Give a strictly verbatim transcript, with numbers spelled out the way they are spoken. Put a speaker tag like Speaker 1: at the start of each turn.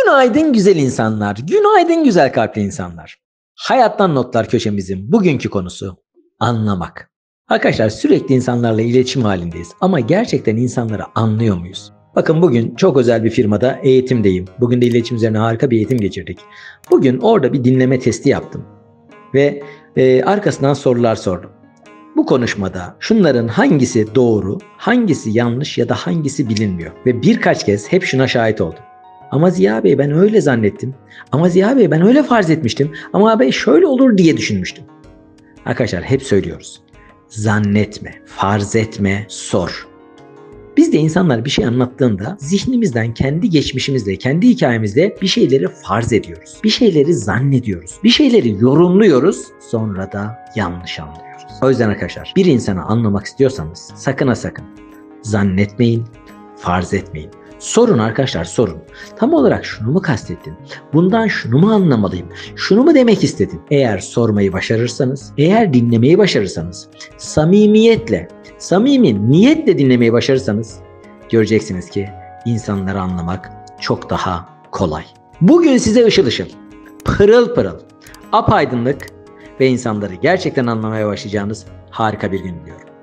Speaker 1: Günaydın güzel insanlar, günaydın güzel kalpli insanlar. Hayattan Notlar köşemizin bugünkü konusu anlamak. Arkadaşlar sürekli insanlarla iletişim halindeyiz ama gerçekten insanları anlıyor muyuz? Bakın bugün çok özel bir firmada eğitimdeyim. Bugün de iletişim üzerine harika bir eğitim geçirdik. Bugün orada bir dinleme testi yaptım ve e, arkasından sorular sordum. Bu konuşmada şunların hangisi doğru, hangisi yanlış ya da hangisi bilinmiyor ve birkaç kez hep şuna şahit oldum. Ama Ziya Bey ben öyle zannettim. Ama Ziya Bey ben öyle farz etmiştim. Ama abi şöyle olur diye düşünmüştüm. Arkadaşlar hep söylüyoruz. Zannetme, farz etme, sor. Biz de insanlar bir şey anlattığında zihnimizden kendi geçmişimizle, kendi hikayemizle bir şeyleri farz ediyoruz. Bir şeyleri zannediyoruz. Bir şeyleri yorumluyoruz. Sonra da yanlış anlıyoruz. O yüzden arkadaşlar bir insanı anlamak istiyorsanız sakın ha sakın zannetmeyin, farz etmeyin. Sorun arkadaşlar sorun. Tam olarak şunu mu kastettin? Bundan şunu mu anlamalıyım? Şunu mu demek istedin? Eğer sormayı başarırsanız, eğer dinlemeyi başarırsanız, samimiyetle, samimi niyetle dinlemeyi başarırsanız göreceksiniz ki insanları anlamak çok daha kolay. Bugün size ışıl ışıl, pırıl pırıl, apaydınlık ve insanları gerçekten anlamaya başlayacağınız harika bir gün diliyorum.